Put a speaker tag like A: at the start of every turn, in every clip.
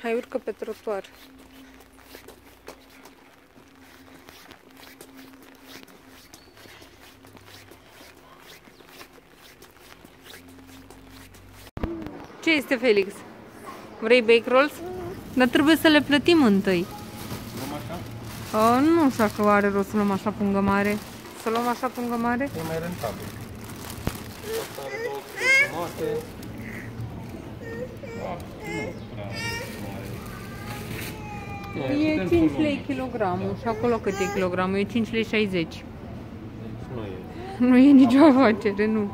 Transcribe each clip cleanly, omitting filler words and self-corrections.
A: Hai, urcă pe trotuar. Ce este, Felix? Vrei bake rolls? Dar trebuie să le plătim întâi. Nu știu că are rost să luăm așa pungă mare. Să luăm așa pungă mare?
B: E mai rentabil. Asta are 2 tomate.
A: E 5 lei kilogramul și acolo cât e kilogramul? E 5 lei 60.
B: Deci nu e.
A: Nu e nicio afacere, nu.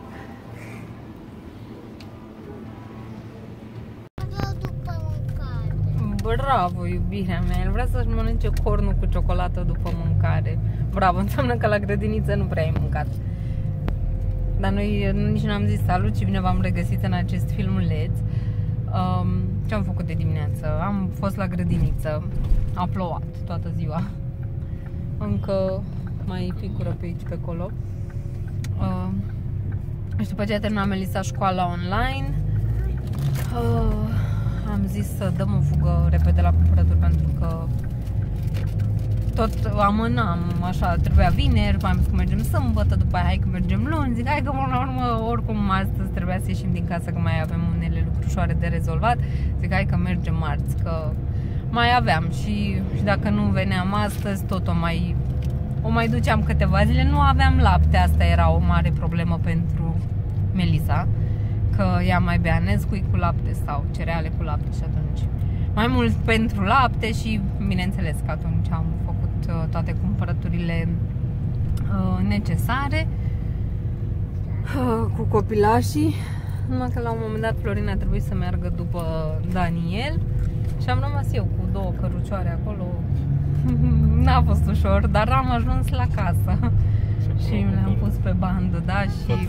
A: Bravo, iubirea mea, el vrea să-și mănânce cornul cu ciocolată după mâncare. Bravo, înseamnă că la grădiniță nu prea ai mâncat. Dar noi nici n-am zis salut și bine v-am regăsit în acest filmuleț. Ce am făcut de dimineață? Am fost la grădiniță, a plouat toată ziua. Încă mai picură pe aici, pe acolo. Și după ce a terminat Melissa școala online, am zis să dăm o fugă repede la cumpărături pentru că tot amânam, așa, trebuia vineri, mai am zis că mergem sâmbătă, după aia hai că mergem luni, zic hai că până la urmă oricum astăzi trebuia să ieșim din casă că mai avem unele lucrușoare de rezolvat, zic hai că mergem marți, că mai aveam și dacă nu veneam astăzi tot o mai duceam câteva zile, nu aveam lapte, asta era o mare problemă pentru Melissa, că ea mai bea Nesquik cu lapte sau cereale cu lapte și atunci mai mult pentru lapte și bineînțeles că atunci am făcut toate cumpărăturile necesare cu copilașii, numai că la un moment dat Florina a trebuit să meargă după Daniel și am rămas eu cu 2 cărucioare acolo. N-a fost ușor, dar am ajuns la casă și le-am pus pe bandă, da,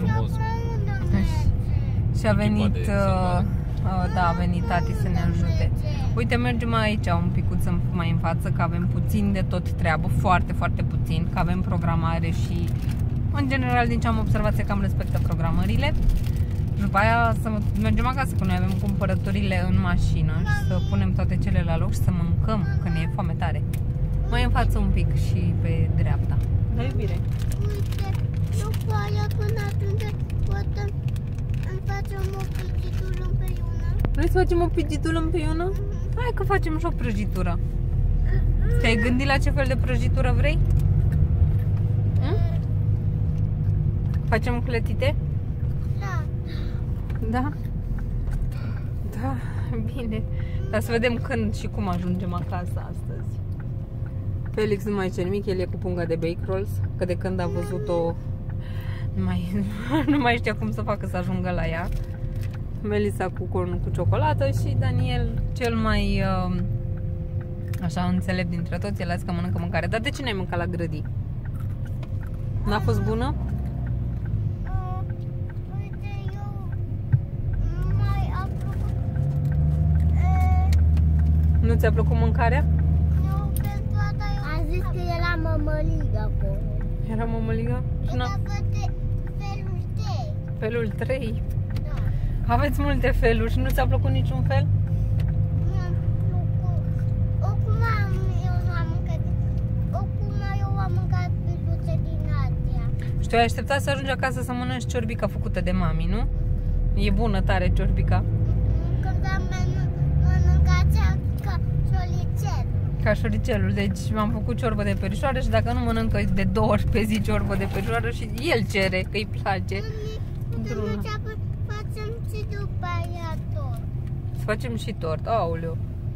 A: și a venit, da, a venit tati să ne ajute. Uite, mergem aici un picuț mai în față, că avem puțin de tot treabă, foarte, foarte puțin, că avem programare și, în general, din ce am observat, se cam respectă programările. Și după aia să mergem acasă, că noi avem cumpărăturile în mașină și să punem toate cele la loc și să mâncăm, că ne e foame tare. Mai în față un pic și pe dreapta. Da, iubire?
C: Uite, după aia până atunci poate îmi facem o prăjitură împreună.
A: Vrei să facem o prăjitură împreună? Hai că facem și o prăjitură. Te-ai gândit la ce fel de prăjitură vrei? Facem clătite?
C: Da.
A: Da? Da, bine. Dar să vedem când și cum ajungem acasă astăzi. Felix nu mai zice nimic, el e cu punga de bake rolls, că de când a văzut-o nu mai știa cum să facă să ajungă la ea. Melissa cu cornul cu ciocolată și Daniel cel mai așa înțelept dintre toți, el a zis că mănâncă mâncare. Dar de ce n-ai mâncat la grădii? N-a fost bună?
C: Uite, eu mai am plăcut.
A: Nu ți-a plăcut mâncarea?
C: Nu, pentru asta eu am zis că era mămăligă acolo.
A: Era mămăligă? Și n-a...
C: Felul 3.
A: Felul 3?
C: Da.
A: Aveți multe feluri și nu ți-a plăcut niciun fel?
C: Mi-a plăcut. Oricum eu am mâncat peluțe din astea.
A: Și tu ai așteptat să ajungi acasă să mănânci ciorbica făcută de mami, nu? E bună tare ciorbica.
C: Când am mănâncat ca șoricel.
A: Ca șoricelul, deci am făcut ciorbă de perișoară și dacă nu mănâncă de 2 ori pe zi ciorbă de perișoară și el cere, că îi place.
C: Putem facem și după aia tot.
A: Să facem și tort, aoleu.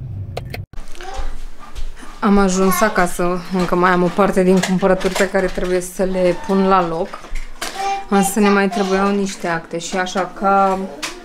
A: Am ajuns acasă, încă mai am o parte din cumpărături pe care trebuie să le pun la loc. Însă ne mai trebuiau niște acte și așa ca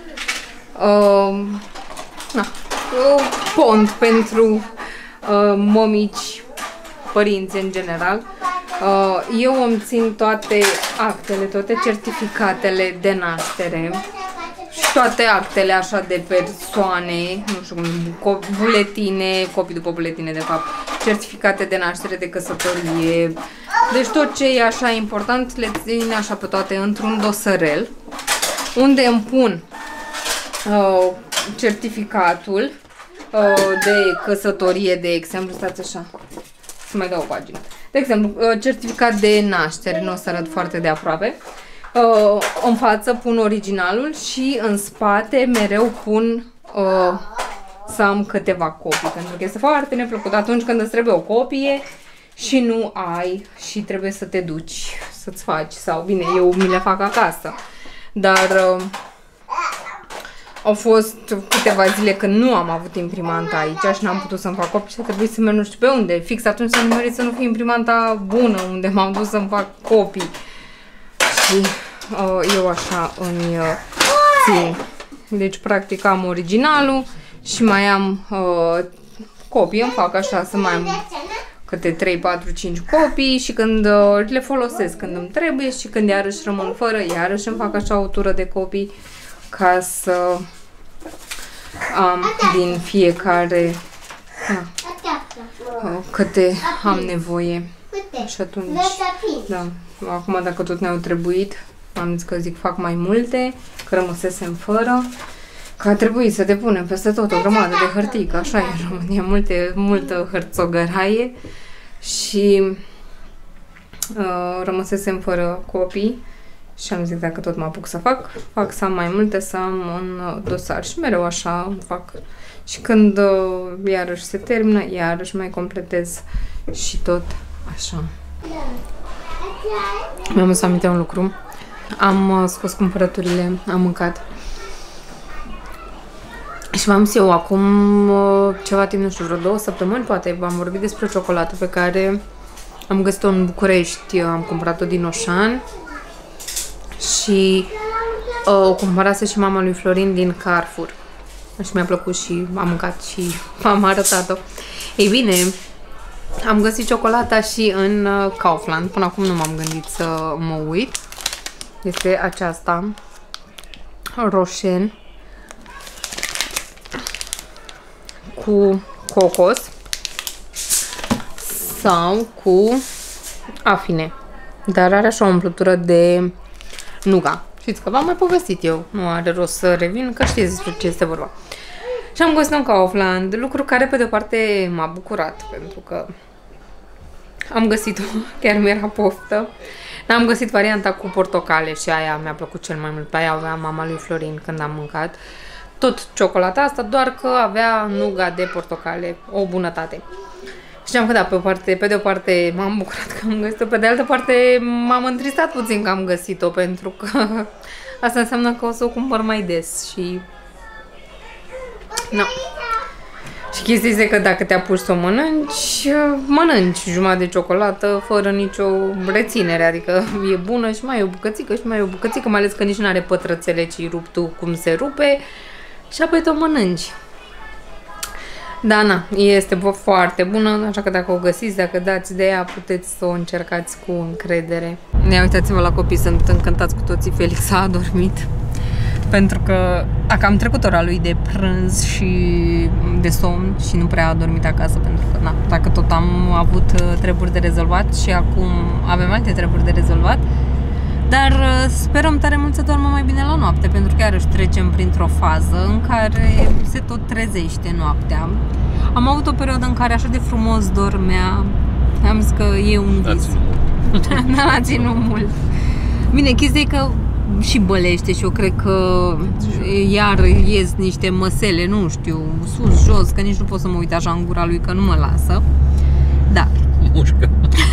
A: pont pentru mămici, părinți în general. Eu îmi țin toate actele, toate certificatele de naștere și toate actele așa de persoane, nu știu cum, buletine, copii după buletine de fapt, certificate de naștere, de căsătorie, deci tot ce e așa important le țin așa pe toate într-un dosărel unde îmi pun certificatul de căsătorie, de exemplu, stați așa, să mai dau o pagină. De exemplu, certificat de naștere, nu o să arăt foarte de aproape. În față pun originalul și în spate mereu pun să am câteva copii, pentru că este foarte neplăcut atunci când îți trebuie o copie și nu ai și trebuie să te duci să-ți faci, sau bine, eu mi le fac acasă, dar au fost câteva zile când nu am avut imprimanta aici și n-am putut să-mi fac copii și a trebuit să merg nu știu pe unde, fix atunci s-a nimerit să nu fie imprimanta bună unde m-am dus să-mi fac copii și eu așa îmi țin. Deci practic am originalul și mai am copii, îmi fac așa să mai am câte 3, 4, 5 copii și când le folosesc când îmi trebuie și când iarăși rămân fără, iarăși îmi fac așa o tură de copii ca să am din fiecare câte am nevoie. Și atunci, da, acum dacă tot ne-au trebuit, am zis că zic fac mai multe, că rămăsesem fără, că a trebuit să depunem peste tot o grămadă de hârtii, că așa e în România, multă hârțogăraie și rămăsesem fără copii și am zis dacă tot mă apuc să fac să am mai multe, să am un dosar și mereu așa îmi fac. Și când iarăși se termină, iarăși mai completez și tot așa. Mi-am adus aminte un lucru. Am scos cumpărăturile, am mâncat. Și v-am zis eu acum ceva timp, nu știu, vreo 2 săptămâni, poate, v-am vorbit despre o ciocolată pe care am găsit-o în București, am cumpărat-o din Oșan și o cumpărase și mama lui Florin din Carrefour. Și mi-a plăcut și am mâncat și am arătat-o. Ei bine, am găsit ciocolata și în Kaufland. Până acum nu m-am gândit să mă uit. Este aceasta, Roșen, cu cocos sau cu afine. Dar are așa o umplutură de nuga. Știți că v-am mai povestit eu, nu are rost să revin, că știți despre ce este vorba. Și am găsit în Kaufland, lucru care pe de-o parte m-a bucurat, pentru că am găsit-o, chiar mi-era poftă. Am găsit varianta cu portocale și aia mi-a plăcut cel mai mult. Pe aia avea mama lui Florin când am mâncat. Tot ciocolata asta, doar că avea nuga de portocale, o bunătate. Știam că da, pe de o parte m-am bucurat că am găsit-o, pe de altă parte m-am întristat puțin că am găsit-o, pentru că asta înseamnă că o să o cumpăr mai des și... No. Și chestia este că dacă te apuci să o mănânci jumătate de ciocolată fără nicio reținere, adică e bună și mai e o bucățică și mai e o bucățică, mai ales că nici nu are pătrățele, ci rup tu cum se rupe și apoi te o mănânci. Da, na, este foarte bună, așa că dacă o găsiți, dacă dați de ea, puteți să o încercați cu încredere. Ia uitați-vă la copii, sunt încântați cu toții, Felix a adormit. Pentru că dacă am trecut ora lui de prânz și de somn și nu prea a dormit acasă, pentru că, na, dacă tot am avut treburi de rezolvat și acum avem alte treburi de rezolvat, dar sperăm tare mult să doarmă mai bine la noapte, pentru că iarăși trecem printr-o fază în care se tot trezește noaptea. Am avut o perioadă în care așa de frumos dormea, am zis că e un vis. N-a ținut mult. Bine, chestia e că și bălește și eu cred că iar ies niște măsele, nu știu, sus, jos, că nici nu pot să mă uit așa în gura lui, că nu mă lasă. Da.
B: Mușcă.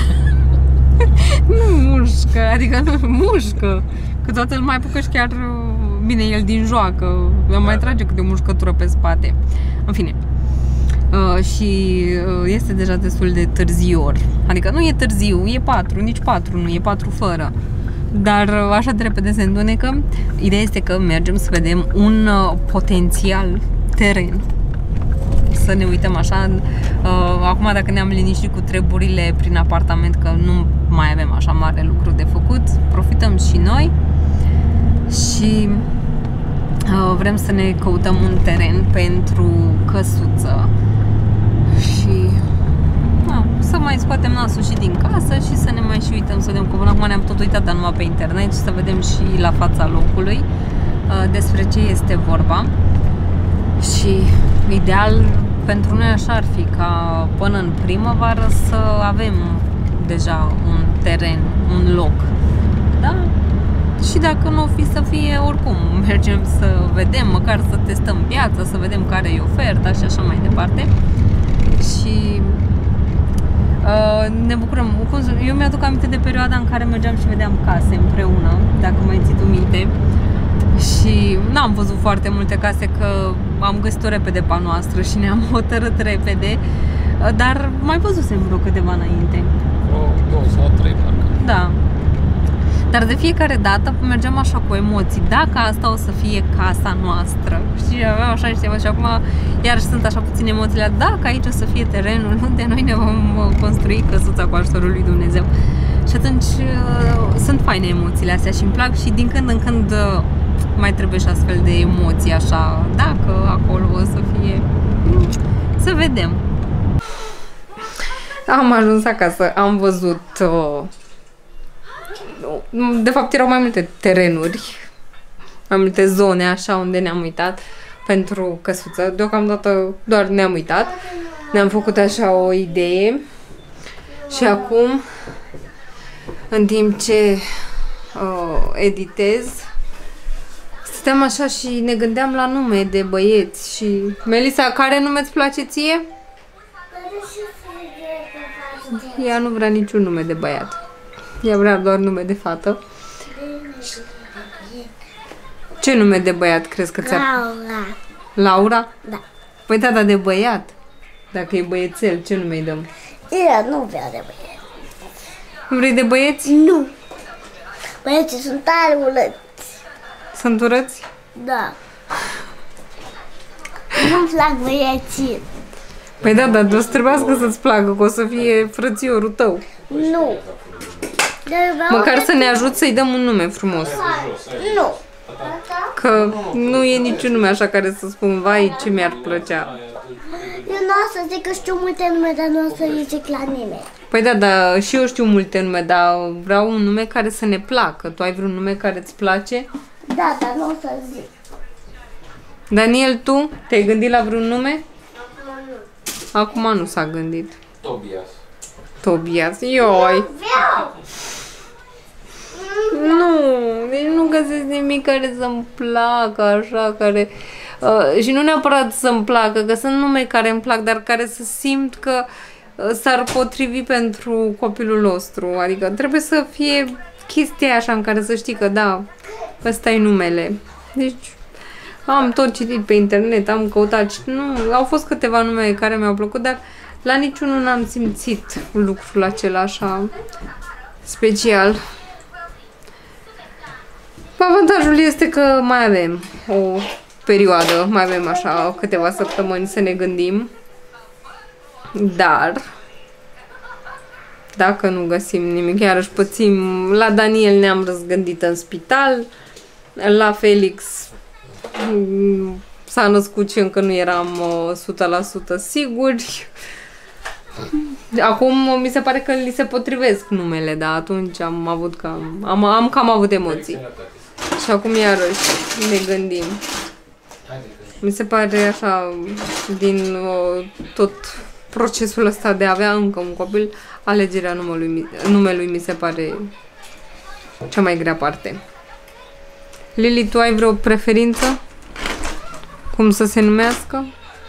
A: Nu mușcă, adică nu mușcă, că toată îl mai apucă și chiar, bine, el din joacă, mai trage câte o mușcătură pe spate. În fine. Și este deja destul de târzior. Adică nu e târziu, e 4, nici 4 nu, e 4 fără. Dar așa de repede se întunecă. Ideea este că mergem să vedem un potențial teren. Să ne uităm așa. Acum dacă ne-am liniștit cu treburile prin apartament, că nu mai avem așa mare lucru de făcut, profităm și noi și vrem să ne căutăm un teren pentru căsuță și să mai scoatem nasul și din casă și să ne mai și uităm, să vedem, că până acum ne-am tot uitat, dar numai pe internet, și să vedem și la fața locului despre ce este vorba. Și ideal pentru noi așa ar fi ca până în primăvară să avem deja un teren, un loc. Da? Și dacă nu o fi să fie, oricum mergem să vedem, măcar să testăm piața, să vedem care e oferta și așa mai departe. Și ne bucurăm. Eu mi-aduc aminte de perioada în care mergeam și vedeam case împreună, dacă mai ții tu minte. Și n-am văzut foarte multe case, că am găsit-o repede pe a noastră și ne-am hotărât repede, dar mai văzusem vreo câteva înainte.
B: Două sau trei, parcă.
A: Da. Dar de fiecare dată mergeam așa cu emoții. Dacă asta o să fie casa noastră. Și aveam așa niște emoții. Și acum iarăși sunt așa puține emoțiile. Dacă aici o să fie terenul unde noi ne vom construi căsuța cu ajutorul lui Dumnezeu. Și atunci sunt faine emoțiile astea și îmi plac și din când în când mai trebuie și astfel de emoții așa. Dacă acolo o să fie... Să vedem. Am ajuns acasă, am văzut... De fapt erau mai multe terenuri, mai multe zone așa unde ne-am uitat pentru căsuță. Deocamdată doar ne-am uitat, ne-am făcut așa o idee și acum, în timp ce editez, stăteam așa și ne gândeam la nume de băieți. Și Melissa, care nume îți place ție? Ea nu vrea niciun nume de băiat. Ea vrea doar nume de fată. Ce nume de băiat crezi că ți-ar...
C: Laura.
A: Laura?
C: Da.
A: Păi da, dar de băiat. Dacă e băiețel, ce nume îi dăm?
C: Eu nu vreau de băieți.
A: Nu vrei de băieți?
C: Nu. Băieții sunt tare urâți.
A: Sunt urâți?
C: Da. Nu-mi plac băieții.
A: Păi da, dar o să trebuiască să-ți placă, că o să fie frățiorul tău.
C: Nu.
A: Măcar să ne ajut să-i dăm un nume frumos.
C: Nu.
A: Că nu e niciun nume așa care să spun, vai, ce mi-ar plăcea.
C: Eu nu o să zic că știu multe nume, dar nu o să zic la nimeni.
A: Păi da, dar și eu știu multe nume, dar vreau un nume care să ne placă. Tu ai vreun nume care îți place?
C: Da, dar nu o să zic.
A: Daniel, tu te-ai gândit la vreun nume? Acum nu s-a gândit.
B: Tobias.
A: Tobias, ioi! Nu, deci nu găsesc nimic care să-mi placă așa, care... și nu neapărat să-mi placă, că sunt nume care îmi plac, dar care să simt că s-ar potrivi pentru copilul nostru. Adică trebuie să fie chestia așa în care să știi că da, ăsta e numele. Deci am tot citit pe internet, am căutat și nu, au fost câteva nume care mi-au plăcut, dar la niciunul n-am simțit lucrul acela așa special. Avantajul este că mai avem o perioadă, mai avem așa câteva săptămâni să ne gândim, dar dacă nu găsim nimic, iarăși pățim. La Daniel ne-am răzgândit în spital, la Felix s-a născut și încă nu eram 100% siguri. Acum mi se pare că li se potrivesc numele, dar atunci am avut am cam avut emoții. Și acum iarăși ne gândim. Mi se pare așa, din tot procesul ăsta de a avea încă un copil, alegerea numelui mi se pare cea mai grea parte. Lili, tu ai vreo preferință? Cum să se numească?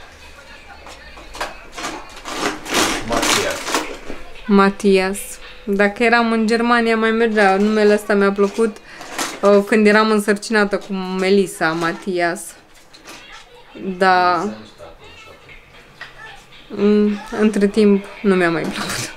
A: Matias. Dacă eram în Germania mai mergea, numele ăsta mi-a plăcut când eram însărcinată cu Melissa, Matias. Da. Între timp nu mi-a mai plăcut.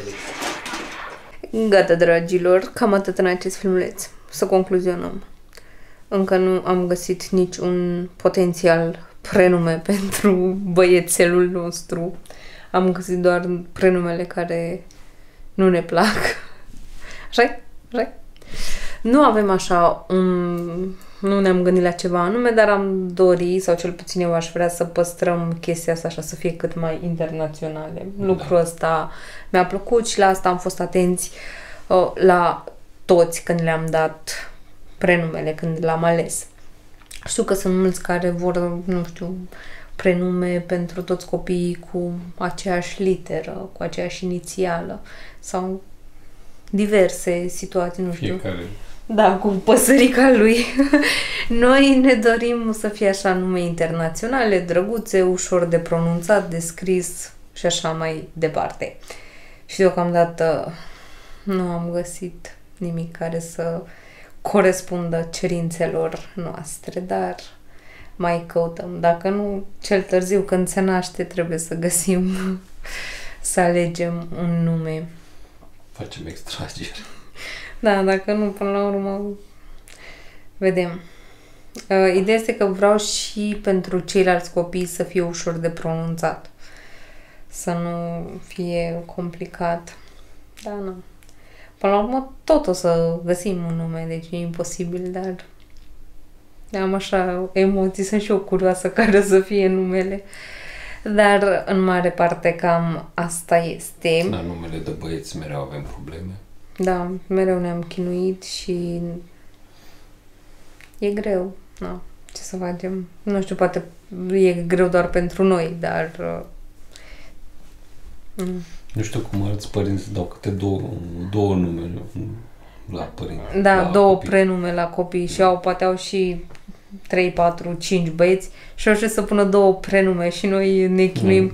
A: Gata, dragilor, cam atât în acest filmuleț. Să concluzionăm. Încă nu am găsit niciun potențial prenume pentru băiețelul nostru. Am găsit doar prenumele care nu ne plac. Așa-i? Așa-i? Nu avem așa nu ne-am gândit la ceva anume, dar am dori, sau cel puțin eu aș vrea să păstrăm chestia asta așa, să fie cât mai internaționale. Lucrul ăsta mi-a plăcut și la asta am fost atenți la toți când le-am dat prenumele, când l-am ales. Știu că sunt mulți care vor, nu știu, prenume pentru toți copiii cu aceeași literă, cu aceeași inițială sau diverse situații, nu știu.
B: Fiecare.
A: Da, cu păsărica lui. Noi ne dorim să fie așa nume internaționale, drăguțe, ușor de pronunțat, de scris și așa mai departe. Și deocamdată nu am găsit nimic care să corespundă cerințelor noastre, dar mai căutăm. Dacă nu, cel târziu când se naște trebuie să găsim, să alegem un nume.
B: Facem extragere.
A: Da, dacă nu, până la urmă, vedem. Ideea este că vreau și pentru ceilalți copii să fie ușor de pronunțat. Să nu fie complicat. Da, nu. Până la urmă, tot o să găsim un nume, deci e imposibil, dar am așa emoții, sunt și eu curioasă care o să fie numele. Dar, în mare parte, cam asta este.
B: La numele de băieți mereu avem probleme.
A: Da, mereu ne-am chinuit și e greu. Na, ce să facem? Nu știu, poate e greu doar pentru noi, dar...
B: Nu știu cum alți părinți dau câte două nume la părinți.
A: Da,
B: la
A: două
B: copii.
A: prenume la copii și poate au și 3, 4, 5 băieți și au să pună două prenume și noi ne chinuim.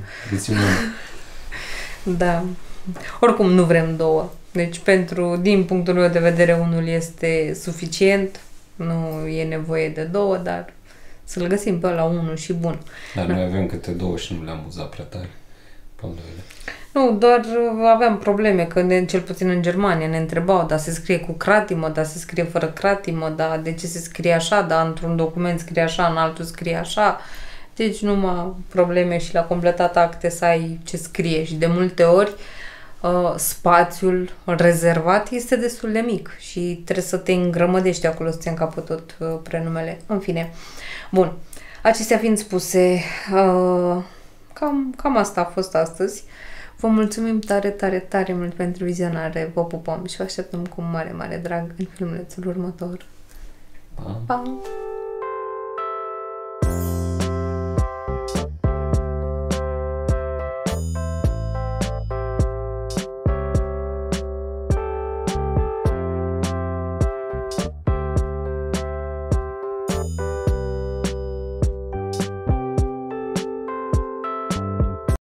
A: Da. Oricum nu vrem două. Deci din punctul meu de vedere, unul este suficient, nu e nevoie de două, dar să-l găsim pe ăla unul și bun.
B: Dar noi avem câte două și nu le-am uzat prea tare.
A: Nu, doar aveam probleme, că cel puțin în Germania ne întrebau, dar se scrie cu cratimă, dar se scrie fără cratimă, dar de ce se scrie așa, dar într-un document scrie așa, în altul scrie așa. Deci numai probleme și la completat acte să ai ce scrie și de multe ori spațiul rezervat este destul de mic și trebuie să te îngrămădești acolo să-ți încapă tot prenumele. În fine. Bun. Acestea fiind spuse, cam asta a fost astăzi. Vă mulțumim tare, tare, tare mult pentru vizionare. Vă pupăm și vă așteptăm cu mare, mare drag în filmulețul următor.
B: Pa!
A: Pa!